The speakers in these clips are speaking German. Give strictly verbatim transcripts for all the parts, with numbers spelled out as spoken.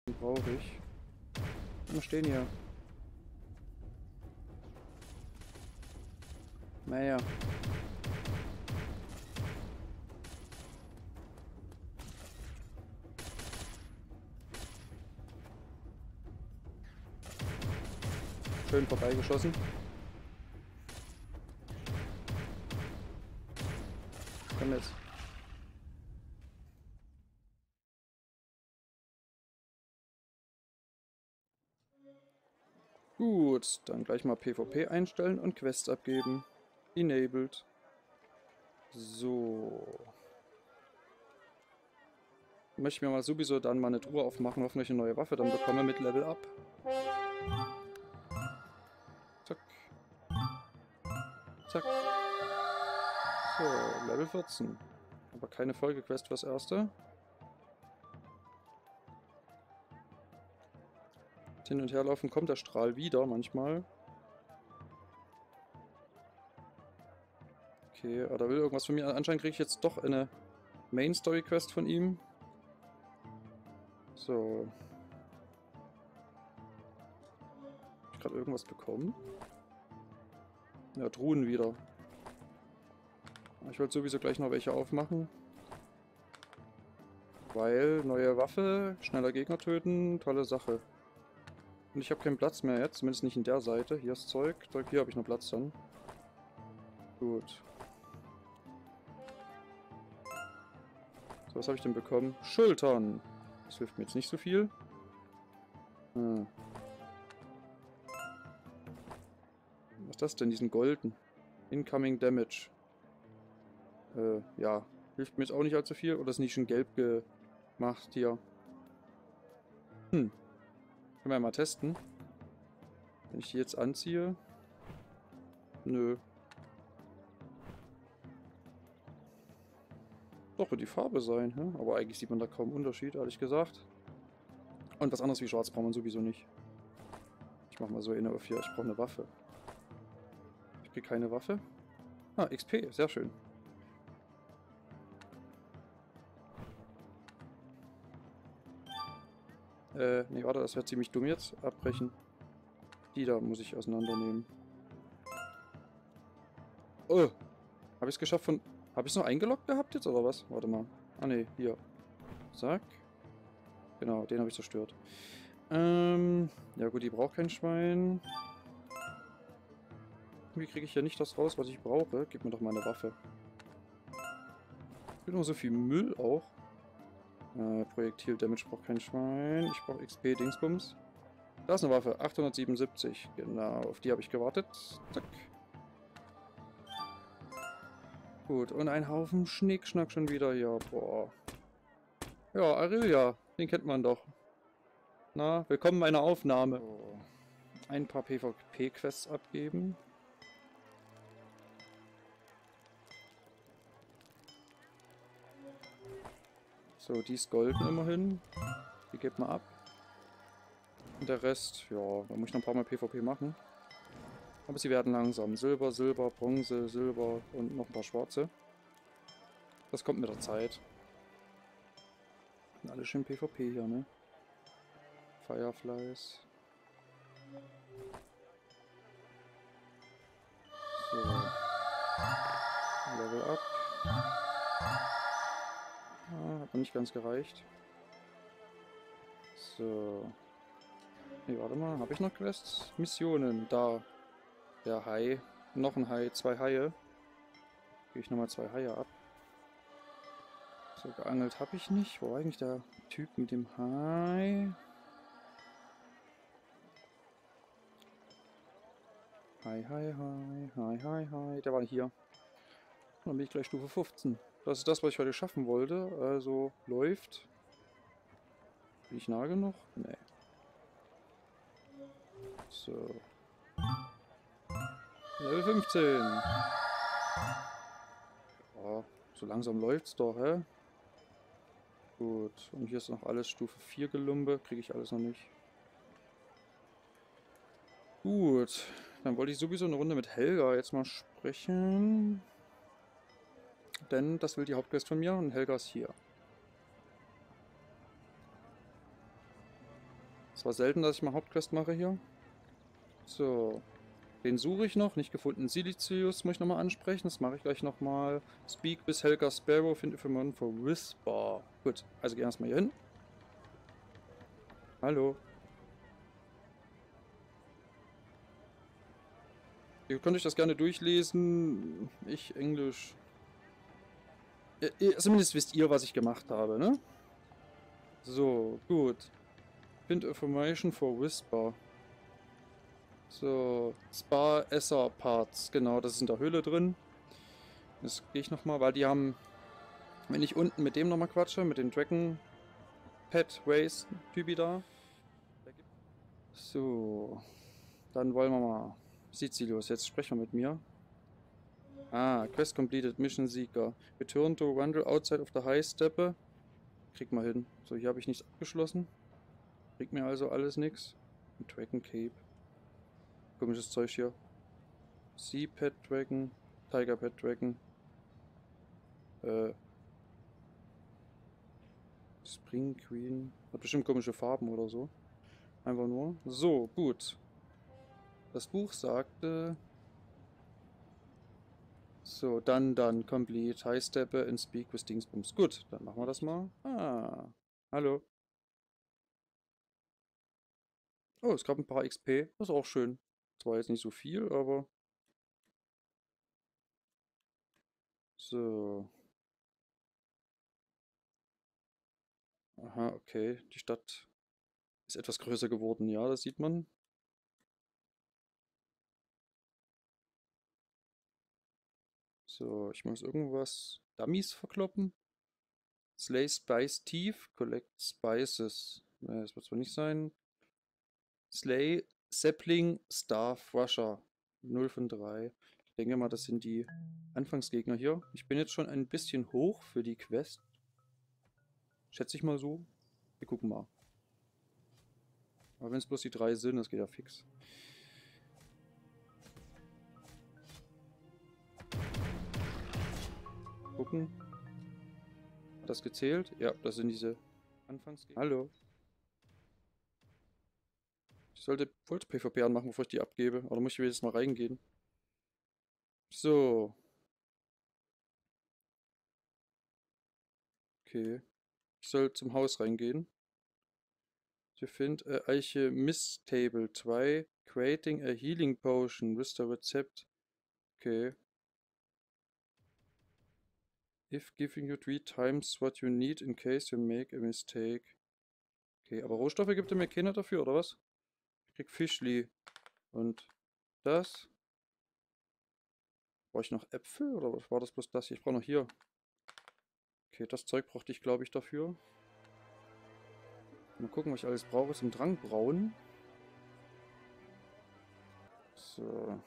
brauche ich. Wir stehen hier. Naja. Schön vorbeigeschossen. Komm jetzt. Gut, dann gleich mal PvP einstellen und Quests abgeben. Enabled. So. Möchte mir mal sowieso dann mal eine Truhe aufmachen, hoffentlich eine neue Waffe dann bekomme mit Level Up. Zack. Zack. So, Level vierzehn. Aber keine Folgequest fürs Erste. Hin und her laufen kommt der Strahl wieder manchmal. Okay, aber da will irgendwas von mir. Anscheinend kriege ich jetzt doch eine Main Story Quest von ihm. So. Hab ich gerade irgendwas bekommen? Ja, Truhen wieder. Ich wollte sowieso gleich noch welche aufmachen. Weil, neue Waffe, schneller Gegner töten, tolle Sache. Und ich habe keinen Platz mehr jetzt, zumindest nicht in der Seite. Hier ist Zeug, Zeug, hier habe ich noch Platz dann. Gut. So, was habe ich denn bekommen? Schultern! Das hilft mir jetzt nicht so viel. Hm. Was ist das denn? Diesen golden. Incoming Damage. Äh, ja. Hilft mir jetzt auch nicht allzu viel. Oder ist nicht schon gelb gemacht hier? Hm. Können wir mal testen. Wenn ich die jetzt anziehe. Nö. Doch, wird die Farbe sein, hä? Aber eigentlich sieht man da kaum Unterschied, ehrlich gesagt. Und was anderes wie schwarz braucht man sowieso nicht. Ich mach mal so eine auf hier. Ich brauche eine Waffe. Ich krieg keine Waffe. Ah, X P, sehr schön. Äh, nee, warte, das wäre ziemlich dumm jetzt. Abbrechen. Die da muss ich auseinandernehmen. Oh! Habe ich es geschafft von... Habe ich es noch eingeloggt gehabt jetzt, oder was? Warte mal. Ah, ne, hier. Zack. Genau, den habe ich zerstört. Ähm... Ja gut, die braucht kein Schwein. Wie kriege ich ja nicht das raus, was ich brauche? Gib mir doch mal eine Waffe. Ich will nur so viel Müll auch. Äh, Projektil-Damage braucht kein Schwein. Ich brauche X P-Dingsbums. Da ist eine Waffe. achthundertsiebenundsiebzig. Genau, auf die habe ich gewartet. Zack. Gut, und ein Haufen Schnickschnack schon wieder hier. Boah. Ja, Arilia. Den kennt man doch. Na, willkommen bei einer Aufnahme. So. Ein paar PvP-Quests abgeben. So, die ist golden immerhin. Die gibt man ab. Und der Rest, ja, da muss ich noch ein paar Mal PvP machen. Aber sie werden langsam. Silber, Silber, Bronze, Silber und noch ein paar schwarze. Das kommt mit der Zeit. Alles schön PvP hier, ne? Fireflies. So. Level up. Ah, hat noch nicht ganz gereicht. So. Ne, warte mal. Habe ich noch Quests? Missionen. Da. Der Hai. Noch ein Hai. Zwei Haie. Gehe ich nochmal zwei Haie ab. So, geangelt habe ich nicht. Wo war eigentlich der Typ mit dem Hai? Hi, hi, hi, hi, hi, hi. Der war hier. Dann bin ich gleich Stufe fünfzehn. Das ist das, was ich heute schaffen wollte. Also, läuft. Bin ich nah genug? Nee. So. Level fünfzehn. Ja, so langsam läuft's doch, hä? Gut. Und hier ist noch alles Stufe vier Gelumbe. Kriege ich alles noch nicht. Gut. Dann wollte ich sowieso eine Runde mit Helga jetzt mal sprechen. Denn das will die Hauptquest von mir und Helga ist hier. Es war selten, dass ich mal Hauptquest mache hier. So. Den suche ich noch. Nicht gefunden. Silicius muss ich nochmal ansprechen. Das mache ich gleich nochmal. Speak with Helga Sparrow. Find information for Whisper. Gut. Also gehen wir erstmal hier hin. Hallo. Ihr könnt euch das gerne durchlesen. Ich Englisch. Ja, ihr, zumindest wisst ihr, was ich gemacht habe, ne? So, gut. Find information for Whisper. So, Spa Esser Parts, genau, das ist in der Höhle drin. Das gehe ich nochmal, weil die haben, wenn ich unten mit dem nochmal quatsche, mit dem Dragon Pet Ways Typi da. So, dann wollen wir mal. Sicilius, jetzt sprechen wir mit mir. Ah, Quest completed, Mission Seeker. Return to Wander outside of the High Steppe. Krieg mal hin. So, hier habe ich nichts abgeschlossen. Krieg mir also alles nichts. Dragon Cape. Komisches Zeug hier. Sea Pet Dragon. Tiger Pet Dragon. Äh. Spring Queen. Hat bestimmt komische Farben oder so. Einfach nur. So, gut. Das Buch sagte. So, dann, dann, complete. High Steppe and speak with Dingsbums. Gut, dann machen wir das mal. Ah. Hallo. Oh, es gab ein paar X P. Das ist auch schön. Zwar jetzt nicht so viel, aber... So. Aha, okay. Die Stadt ist etwas größer geworden. Ja, das sieht man. So, ich muss irgendwas... Dummies verkloppen. Slay Spice Thief. Collect Spices. Ne, das wird zwar nicht sein. Slay Sapling Staff Rusher. null von drei. Ich denke mal, das sind die Anfangsgegner hier. Ich bin jetzt schon ein bisschen hoch für die Quest. Schätze ich mal so. Wir gucken mal. Aber wenn es bloß die drei sind, das geht ja fix. Gucken. Hat das gezählt? Ja, das sind diese Anfangsgegner. Hallo. Ich sollte Volt-PvP anmachen, bevor ich die abgebe. Oder muss ich jetzt mal reingehen? So. Okay. Ich soll zum Haus reingehen. You find a Alchemist Table zwei. Creating a Healing Potion. Restore Rezept. Okay. If giving you three times what you need in case you make a mistake. Okay, aber Rohstoffe gibt er mir keiner dafür, oder was? Ich krieg Fischli. Und das. Brauche ich noch Äpfel oder was war das bloß das hier? Ich brauche noch hier. Okay, das Zeug brauchte ich, glaube ich, dafür. Mal gucken, was ich alles brauche zum Drangbrauen. So.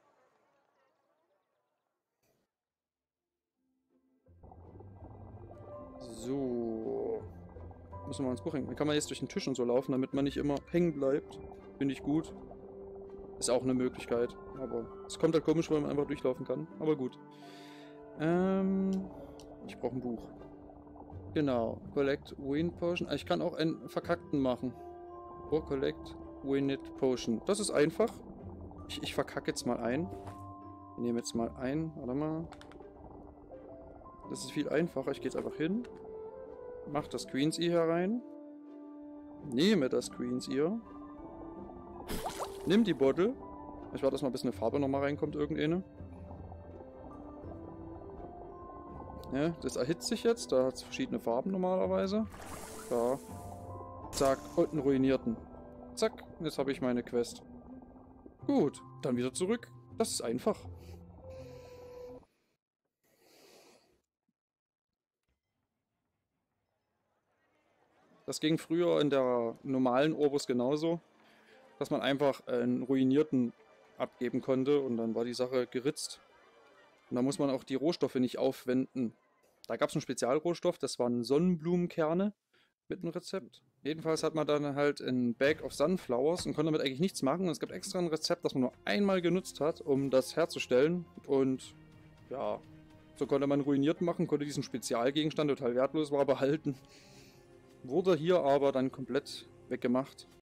So. Müssen wir ins Buch hängen. Dann kann man jetzt durch den Tisch und so laufen, damit man nicht immer hängen bleibt. Finde ich gut. Ist auch eine Möglichkeit. Aber es kommt halt komisch, weil man einfach durchlaufen kann. Aber gut. Ähm, ich brauche ein Buch. Genau. Collect Wind Potion. Ich kann auch einen verkackten machen. Or Collect Wind Potion. Das ist einfach. Ich, ich verkacke jetzt mal ein. Ich nehme jetzt mal ein. Warte mal. Das ist viel einfacher. Ich gehe jetzt einfach hin. Mach das Queen's Ear herein. Nehme das Queen's Ear. Nimm die Bottle. Ich warte, dass mal bis eine Farbe nochmal reinkommt, irgendeine. Ja, das erhitzt sich jetzt. Da hat es verschiedene Farben normalerweise. Da. Zack. Und einen ruinierten. Zack. Jetzt habe ich meine Quest. Gut. Dann wieder zurück. Das ist einfach. Das ging früher in der normalen Orbus genauso, dass man einfach einen ruinierten abgeben konnte und dann war die Sache geritzt. Und da muss man auch die Rohstoffe nicht aufwenden. Da gab es einen Spezialrohstoff, das waren Sonnenblumenkerne mit einem Rezept. Jedenfalls hat man dann halt ein Bag of Sunflowers und konnte damit eigentlich nichts machen. Und es gibt extra ein Rezept, das man nur einmal genutzt hat, um das herzustellen. Und ja, so konnte man ruiniert machen, konnte diesen Spezialgegenstand, total wertlos war, behalten. Wurde hier aber dann komplett weggemacht.